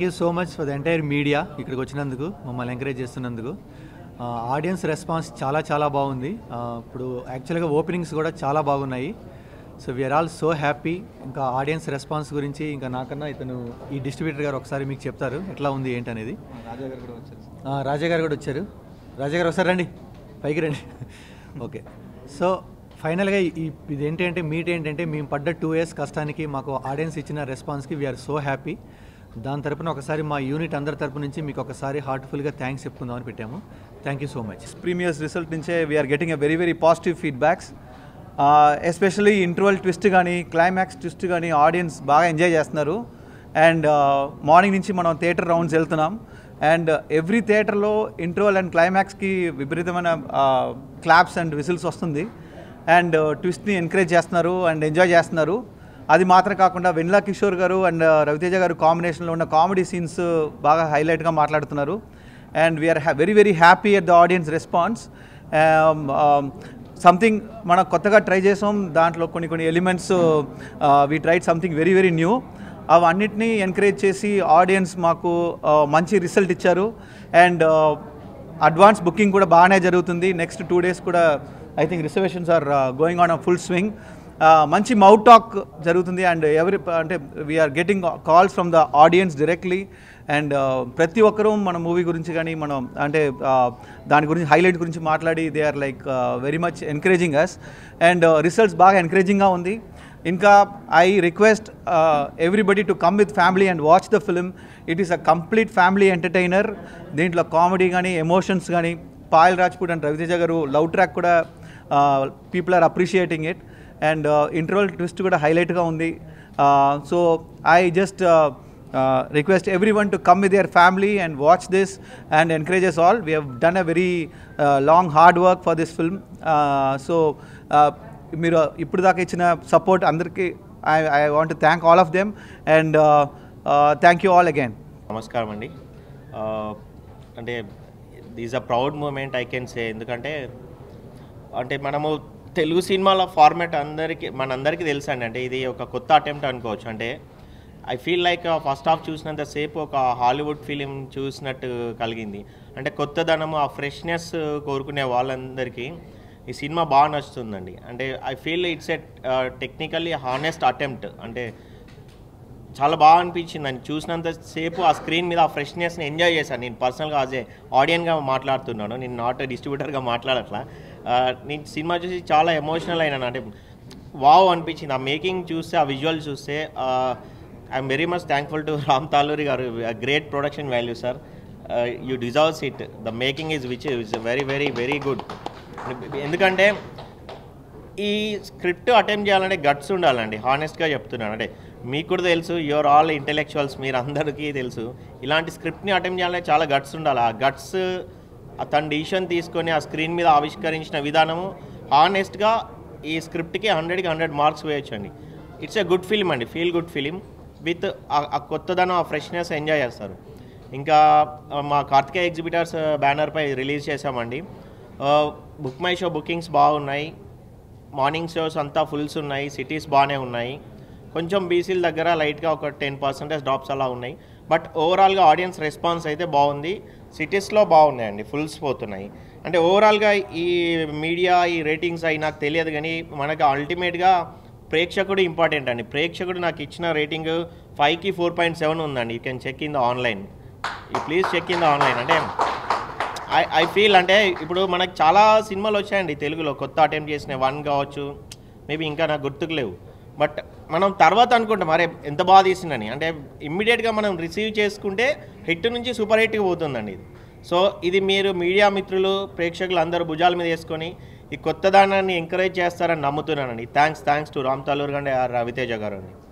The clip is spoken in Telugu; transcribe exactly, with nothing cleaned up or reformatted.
Thank you so much for the entire media ఇక్కడికి వచ్చినందుకు, మమ్మల్ని ఎంకరేజ్ చేస్తున్నందుకు. ఆడియన్స్ రెస్పాన్స్ చాలా చాలా బాగుంది. ఇప్పుడు యాక్చువల్గా ఓపెనింగ్స్ కూడా చాలా బాగున్నాయి. So we are all so happy. ఇంకా ఆడియన్స్ రెస్పాన్స్ గురించి ఇంకా నాకన్నా ఇతను ఈ డిస్ట్రిబ్యూటర్ గారు ఒకసారి మీకు చెప్తారు ఎట్లా ఉంది ఏంటనేది. రాజా గారు కూడా వచ్చారు. రాజా గారు కూడా వచ్చారు. రాజా గారు ఒకసారి రండి, పైకి రండి. ఓకే, సో ఫైనల్గా ఈ ఇది ఏంటంటే మీట్ ఏంటంటే మేము పడ్డ టూ ఇయర్స్ కష్టానికి మాకు ఆడియన్స్ ఇచ్చిన రెస్పాన్స్కి వీఆర్ సో హ్యాపీ. దాని తరపున ఒకసారి మా యూనిట్ అందరి తరపు నుంచి మీకు ఒకసారి హార్ట్ఫుల్గా థ్యాంక్స్ చెప్పుకుందామని పెట్టాము. Thank you so much. Premieres result నుంచే we are getting a very very positive feedbacks. Especially interval twist కానీ క్లైమాక్స్ ట్విస్ట్ కానీ ఆడియన్స్ బాగా ఎంజాయ్ చేస్తున్నారు. అండ్ మార్నింగ్ నుంచి మనం థియేటర్ రౌండ్స్ వెళ్తున్నాం. అండ్ ఎవ్రీ థియేటర్లో ఇంటర్వల్ అండ్ క్లైమాక్స్కి విపరీతమైన క్లాప్స్ అండ్ విసిల్స్ వస్తుంది. అండ్ ట్విస్ట్ని ఎంకరేజ్ చేస్తున్నారు అండ్ ఎంజాయ్ చేస్తున్నారు. అది మాత్రం కాకుండా వెన్నెల కిషోర్ గారు అండ్ రవితేజ గారు కాంబినేషన్లో ఉన్న కామెడీ సీన్స్ బాగా హైలైట్గా మాట్లాడుతున్నారు. And we are very very happy at the audience response. Something మనం కొత్తగా ట్రై చేసాం, దాంట్లో కొన్ని కొన్ని elements we tried something very very new. అవన్నిటినీ ఎంకరేజ్ చేసి ఆడియన్స్ మాకు మంచి రిజల్ట్ ఇచ్చారు. అండ్ అడ్వాన్స్ బుకింగ్ కూడా బాగానే జరుగుతుంది. నెక్స్ట్ టూ డేస్ కూడా I think reservations are going on a full swing. మంచి మౌత్ టాక్ జరుగుతుంది. అండ్ ఎవరి అంటే we are getting calls from the audience directly. And ప్రతి ఒక్కరూ మన మూవీ గురించి కానీ మనం అంటే దాని గురించి హైలైట్ గురించి మాట్లాడి they are like very much encouraging us. And results బాగా ఎంకరేజింగ్గా ఉంది. ఇంకా I request everybody to come with family and watch the film. It is a complete family entertainer. దీంట్లో కామెడీ కానీ ఎమోషన్స్ కానీ పాయల్ రాజ్పూట్ అండ్ రవితేజ గారు లవ్ ట్రాక్ కూడా people are appreciating it. And interval twist కూడా హైలైట్గా ఉంది. So I just request every one to come with your family and watch this and encourages all. We have done a very long hard work for this film. So మీరు ఇప్పుడు దాకా ఇచ్చిన సపోర్ట్ అందరికీ I I want to thank all of them. And thank you all again. నమస్కారం అండి. అంటే this a proud moment I can say. ఎందుకంటే అంటే మనము తెలుగు సినిమాల ఫార్మాట్ అందరికీ మనందరికీ తెలుసు అండి. అంటే ఇది ఒక కొత్త అటెంప్ట్ అనుకోవచ్చు. అంటే I feel like first half చూసినంతసేపు ఒక హాలీవుడ్ ఫిలిం చూసినట్టు కలిగింది. అంటే కొత్తదనము, ఆ ఫ్రెష్నెస్ కోరుకునే వాళ్ళందరికీ ఈ సినిమా బాగా నచ్చుతుందండి. అంటే I feel it's a technically honest attempt. అంటే చాలా బాగా అనిపించింది అని చూసినంతసేపు ఆ స్క్రీన్ మీద ఆ ఫ్రెష్నెస్ని ఎంజాయ్ చేశాను. నేను పర్సనల్గా యాజ్ ఏ ఆడియన్గా మాట్లాడుతున్నాను, నేను నాట్ డిస్ట్రిబ్యూటర్గా మాట్లాడట్లా. నేను సినిమా చూసి చాలా ఎమోషనల్ అయినాను. అంటే వావ్ అనిపించింది. ఆ మేకింగ్ చూస్తే, ఆ విజువల్ చూస్తే I'm very much thankful to Ram Talluri గారు. Great production value sir. You deserves it. The making is which is very very very good. ఎందుకంటే ఈ స్క్రిప్ట్ అటెంప్ట్ చేయాలంటే గట్స్ ఉండాలండి. హానెస్ట్గా చెప్తున్నాను. అంటే మీకు కూడా తెలుసు, యూఆర్ ఆల్ ఇంటెలెక్చువల్స్, మీరు అందరికీ తెలుసు. ఇలాంటి స్క్రిప్ట్ని అటెంప్ట్ చేయాలంటే చాలా గట్స్ ఉండాలి. ఆ గట్స్ తన డిసిషన్ తీసుకొని ఆ స్క్రీన్ మీద ఆవిష్కరించిన విధానము హానెస్ట్గా ఈ స్క్రిప్ట్కి హండ్రెడ్కి హండ్రెడ్ మార్క్స్ వేయొచ్చండి. ఇట్స్ ఎ గుడ్ ఫిలిం అండి, ఫీల్ గుడ్ ఫిలిం విత్ ఆ కొత్తదనం, ఆ ఫ్రెష్నెస్ ఎంజాయ్ చేస్తారు. ఇంకా మా కార్తికేయ ఎగ్జిబిటర్స్ బ్యానర్పై రిలీజ్ చేసామండి. బుక్ మై షో బుకింగ్స్ బాగున్నాయి. మార్నింగ్ షోస్ అంతా ఫుల్స్ ఉన్నాయి. సిటీస్ బాగానే ఉన్నాయి. కొంచెం బీసీల దగ్గర లైట్గా ఒక టెన్ పర్సెంటేజ్ డ్రాప్స్ అలా ఉన్నాయి. బట్ ఓవరాల్గా ఆడియన్స్ రెస్పాన్స్ అయితే బాగుంది. సిటీస్లో బాగున్నాయండి, ఫుల్స్ పోతున్నాయి. అంటే ఓవరాల్గా ఈ మీడియా ఈ రేటింగ్స్ అవి నాకు తెలియదు, కానీ మనకు అల్టిమేట్గా ప్రేక్షకుడు ఇంపార్టెంట్ అండి. ప్రేక్షకుడు నాకు ఇచ్చిన రేటింగ్ ఫైవ్కి ఫోర్ పాయింట్ సెవెన్ ఉందండి. You can check in the online. ఈ please check in the online. అంటే ఐ ఐ ఫీల్ అంటే ఇప్పుడు మనకు చాలా సినిమాలు వచ్చాయండి తెలుగులో కొత్త అటెంప్ట్ చేసిన, వన్ కావచ్చు, మేబీ ఇంకా నాకు గుర్తుకు లేవు. బట్ మనం తర్వాత అనుకుంటాం అరే ఎంత బాగా తీసిందని. అంటే ఇమ్మీడియట్గా మనం రిసీవ్ చేసుకుంటే హిట్ నుంచి సూపర్ హిట్కి పోతుందండి ఇది. సో ఇది మీరు మీడియా మిత్రులు, ప్రేక్షకులు అందరూ భుజాల మీద వేసుకొని ఈ కొత్తదానాన్ని ఎంకరేజ్ చేస్తారని నమ్ముతున్నానండి. Thanks thanks to Ram Talur and Ravi Teja గారు అండి.